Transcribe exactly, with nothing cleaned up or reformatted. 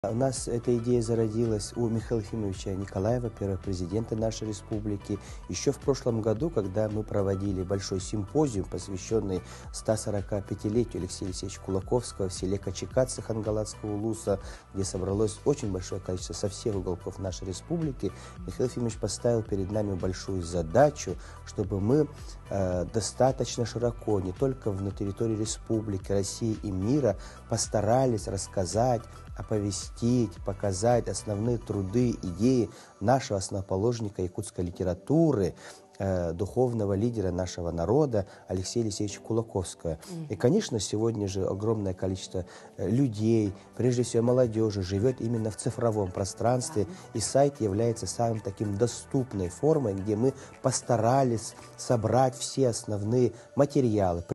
У нас эта идея зародилась у Михаила Ефимовича Николаева, первого президента нашей республики. Еще в прошлом году, когда мы проводили большой симпозиум, посвященный ста сорока пятилетию Алексея Алексеевича Кулаковского в селе Качекадзе Хангалатского улуса, где собралось очень большое количество со всех уголков нашей республики, Михаил Ефимович поставил перед нами большую задачу, чтобы мы э, достаточно широко, не только на территории республики, России и мира, постарались рассказать, оповестить, показать основные труды, идеи нашего основоположника якутской литературы, э, духовного лидера нашего народа Алексея Алексеевича Кулаковского. Mm-hmm. И, конечно, сегодня же огромное количество людей, прежде всего молодежи, живет именно в цифровом пространстве, mm-hmm. и сайт является самым таким доступной формой, где мы постарались собрать все основные материалы.